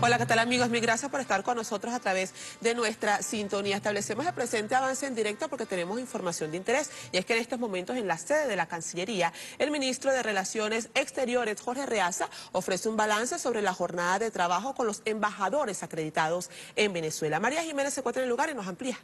Hola, ¿qué tal amigos? Mil gracias por estar con nosotros a través de nuestra sintonía. Establecemos el presente avance en directo porque tenemos información de interés. Y es que en estos momentos en la sede de la Cancillería, el ministro de Relaciones Exteriores, Jorge Arreaza, ofrece un balance sobre la jornada de trabajo con los embajadores acreditados en Venezuela. María Jiménez se encuentra en el lugar y nos amplía.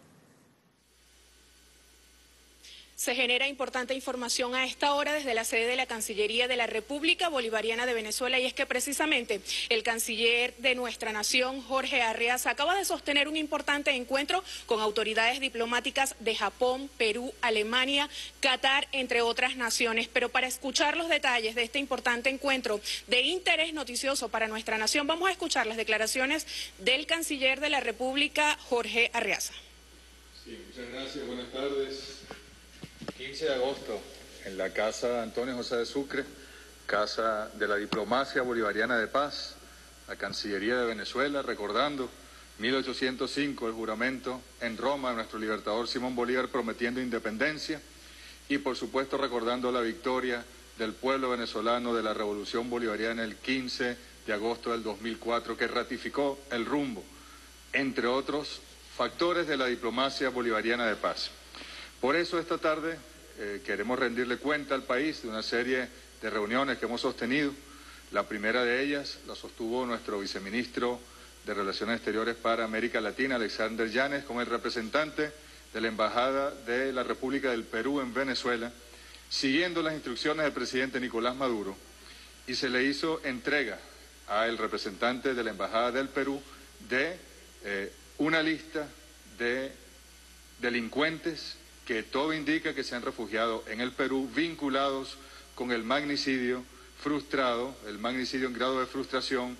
Se genera importante información a esta hora desde la sede de la Cancillería de la República Bolivariana de Venezuela, y es que precisamente el canciller de nuestra nación, Jorge Arreaza, acaba de sostener un importante encuentro con autoridades diplomáticas de Japón, Perú, Alemania, Qatar, entre otras naciones. Pero para escuchar los detalles de este importante encuentro de interés noticioso para nuestra nación, vamos a escuchar las declaraciones del canciller de la República, Jorge Arreaza. Sí, muchas gracias, buenas tardes. 15 de agosto, en la Casa Antonio José de Sucre, Casa de la Diplomacia Bolivariana de Paz, la Cancillería de Venezuela, recordando 1805, el juramento en Roma de nuestro libertador Simón Bolívar prometiendo independencia, y por supuesto recordando la victoria del pueblo venezolano de la Revolución Bolivariana el 15 de agosto del 2004, que ratificó el rumbo, entre otros factores, de la diplomacia bolivariana de paz. Por eso esta tarde queremos rendirle cuenta al país de una serie de reuniones que hemos sostenido. La primera de ellas la sostuvo nuestro viceministro de Relaciones Exteriores para América Latina, Alexander Yanes, con el representante de la Embajada de la República del Perú en Venezuela, siguiendo las instrucciones del presidente Nicolás Maduro, y se le hizo entrega al representante de la Embajada del Perú de una lista de delincuentes que todo indica que se han refugiado en el Perú, vinculados con el magnicidio frustrado, el magnicidio en grado de frustración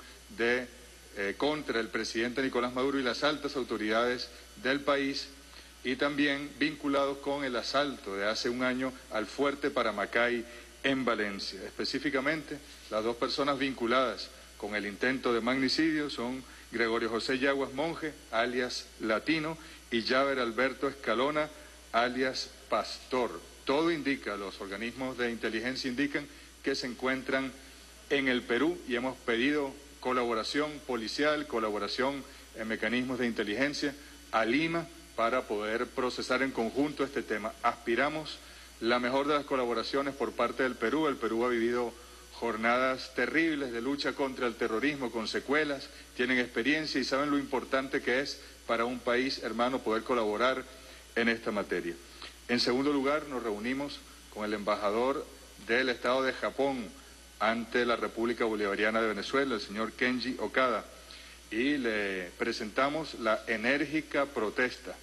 contra el presidente Nicolás Maduro y las altas autoridades del país, y también vinculados con el asalto de hace un año al fuerte Paramacay en Valencia. Específicamente, las dos personas vinculadas con el intento de magnicidio son Gregorio José Yaguas Monge, alias Latino, y Javer Alberto Escalona, alias Pastor. Todo indica, los organismos de inteligencia indican que se encuentran en el Perú, y hemos pedido colaboración policial, colaboración en mecanismos de inteligencia a Lima para poder procesar en conjunto este tema. Aspiramos la mejor de las colaboraciones por parte del Perú. El Perú ha vivido jornadas terribles de lucha contra el terrorismo con secuelas, tienen experiencia y saben lo importante que es para un país hermano poder colaborar en esta materia. En segundo lugar, nos reunimos con el embajador del Estado de Japón ante la República Bolivariana de Venezuela, el señor Kenji Okada, y le presentamos la enérgica protesta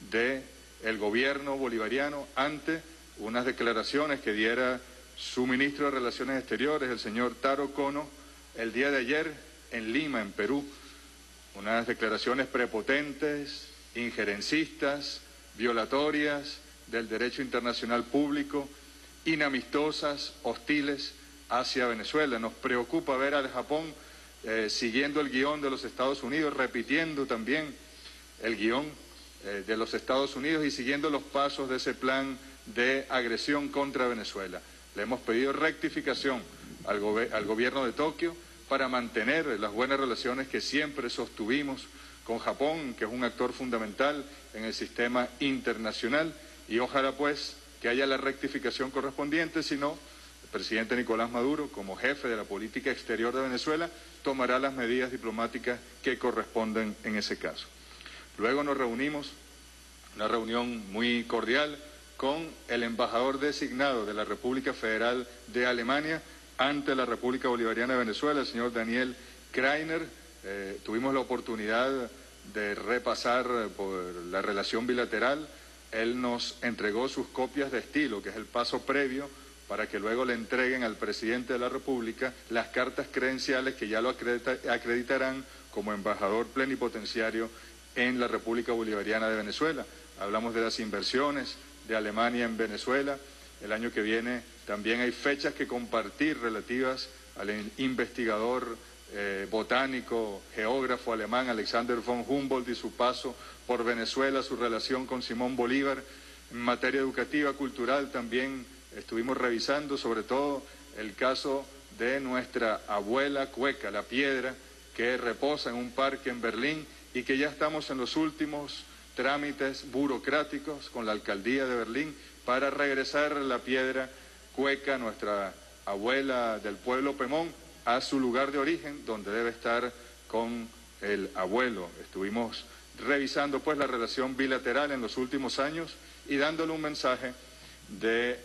del gobierno bolivariano ante unas declaraciones que diera su ministro de Relaciones Exteriores, el señor Taro Kono, el día de ayer en Lima, en Perú. Unas declaraciones prepotentes, injerencistas, violatorias del derecho internacional público, inamistosas, hostiles hacia Venezuela. Nos preocupa ver al Japón siguiendo el guión de los Estados Unidos, repitiendo también el guión de los Estados Unidos y siguiendo los pasos de ese plan de agresión contra Venezuela. Le hemos pedido rectificación al gobierno de Tokio para mantener las buenas relaciones que siempre sostuvimos con Japón, que es un actor fundamental en el sistema internacional, y ojalá pues que haya la rectificación correspondiente, si no, el presidente Nicolás Maduro, como jefe de la política exterior de Venezuela, tomará las medidas diplomáticas que corresponden en ese caso. Luego nos reunimos, una reunión muy cordial, con el embajador designado de la República Federal de Alemania ante la República Bolivariana de Venezuela, el señor Daniel Kreiner. Tuvimos la oportunidad de repasar por la relación bilateral. Él nos entregó sus copias de estilo, que es el paso previo para que luego le entreguen al presidente de la República las cartas credenciales que ya lo acreditarán como embajador plenipotenciario en la República Bolivariana de Venezuela. Hablamos de las inversiones de Alemania en Venezuela. El año que viene también hay fechas que compartir relativas al investigador botánico, geógrafo alemán Alexander von Humboldt y su paso por Venezuela, su relación con Simón Bolívar. En materia educativa, cultural, también estuvimos revisando sobre todo el caso de nuestra abuela cueca, la piedra, que reposa en un parque en Berlín y que ya estamos en los últimos trámites burocráticos con la alcaldía de Berlín para regresar la piedra cueca, nuestra abuela del pueblo Pemón, a su lugar de origen, donde debe estar con el abuelo. Estuvimos revisando pues la relación bilateral en los últimos años y dándole un mensaje de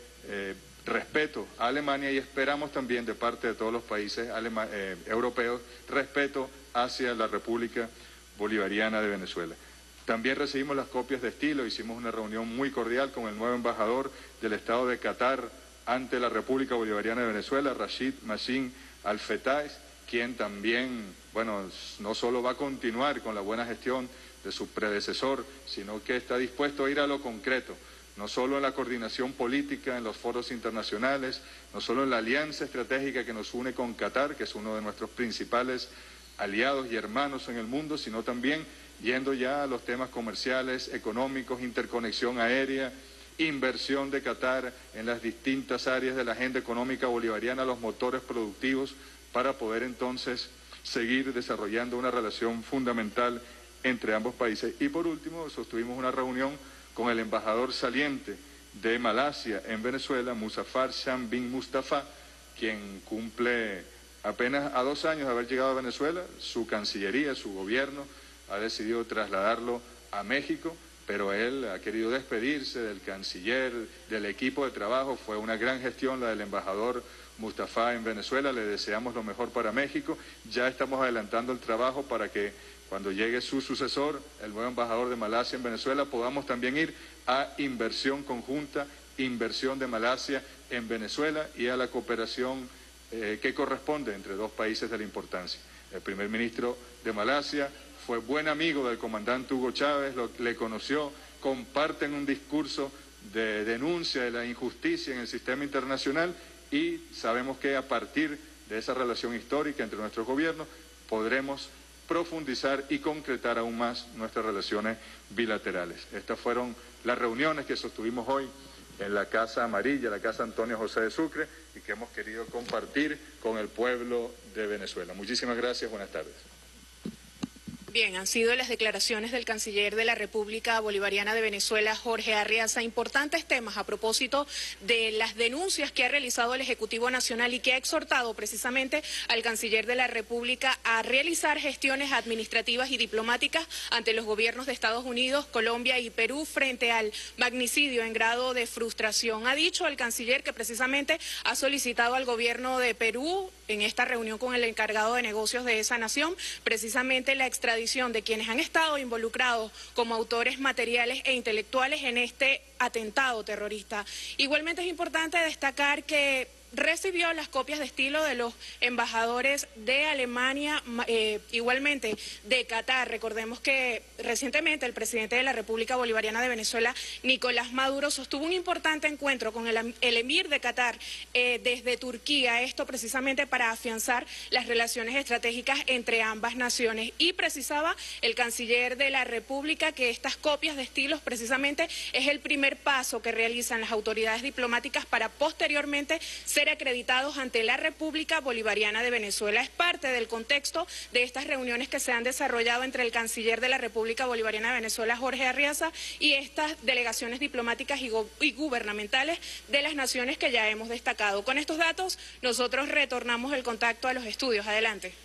respeto a Alemania, y esperamos también de parte de todos los países europeos respeto hacia la República Bolivariana de Venezuela. También recibimos las copias de estilo, hicimos una reunión muy cordial con el nuevo embajador del Estado de Qatar ante la República Bolivariana de Venezuela, Rashid Mashin Al-Fetaes, quien también, bueno, no solo va a continuar con la buena gestión de su predecesor, sino que está dispuesto a ir a lo concreto, no solo en la coordinación política, en los foros internacionales, no solo en la alianza estratégica que nos une con Qatar, que es uno de nuestros principales aliados y hermanos en el mundo, sino también yendo ya a los temas comerciales, económicos, interconexión aérea, inversión de Qatar en las distintas áreas de la agenda económica bolivariana, los motores productivos, para poder entonces seguir desarrollando una relación fundamental entre ambos países. Y por último, sostuvimos una reunión con el embajador saliente de Malasia en Venezuela, Muzaffar Sham bin Mustafa, quien cumple apenas a 2 años de haber llegado a Venezuela. Su cancillería, su gobierno, ha decidido trasladarlo a México, pero él ha querido despedirse del canciller, del equipo de trabajo. Fue una gran gestión la del embajador Mustafa en Venezuela, le deseamos lo mejor para México. Ya estamos adelantando el trabajo para que cuando llegue su sucesor, el nuevo embajador de Malasia en Venezuela, podamos también ir a inversión conjunta, inversión de Malasia en Venezuela y a la cooperación que corresponde entre dos países de la importancia. El primer ministro de Malasia fue buen amigo del comandante Hugo Chávez, le conoció, comparten un discurso de denuncia de la injusticia en el sistema internacional, y sabemos que a partir de esa relación histórica entre nuestros gobiernos podremos profundizar y concretar aún más nuestras relaciones bilaterales. Estas fueron las reuniones que sostuvimos hoy en la Casa Amarilla, la Casa Antonio José de Sucre, y que hemos querido compartir con el pueblo de Venezuela. Muchísimas gracias, buenas tardes. Bien, han sido las declaraciones del canciller de la República Bolivariana de Venezuela, Jorge Arreaza, importantes temas a propósito de las denuncias que ha realizado el Ejecutivo Nacional y que ha exhortado precisamente al canciller de la República a realizar gestiones administrativas y diplomáticas ante los gobiernos de Estados Unidos, Colombia y Perú frente al magnicidio en grado de frustración. Ha dicho el canciller que precisamente ha solicitado al gobierno de Perú, en esta reunión con el encargado de negocios de esa nación, precisamente la extradición de quienes han estado involucrados como autores materiales e intelectuales en este atentado terrorista. Igualmente es importante destacar que recibió las copias de estilo de los embajadores de Alemania, igualmente de Qatar. Recordemos que recientemente el presidente de la República Bolivariana de Venezuela, Nicolás Maduro, sostuvo un importante encuentro con el emir de Qatar desde Turquía, esto precisamente para afianzar las relaciones estratégicas entre ambas naciones. Y precisaba el canciller de la República que estas copias de estilos precisamente es el primer paso que realizan las autoridades diplomáticas para posteriormente ser acreditados ante la República Bolivariana de Venezuela. Es parte del contexto de estas reuniones que se han desarrollado entre el canciller de la República Bolivariana de Venezuela, Jorge Arreaza, y estas delegaciones diplomáticas y gubernamentales de las naciones que ya hemos destacado. Con estos datos, nosotros retornamos el contacto a los estudios. Adelante.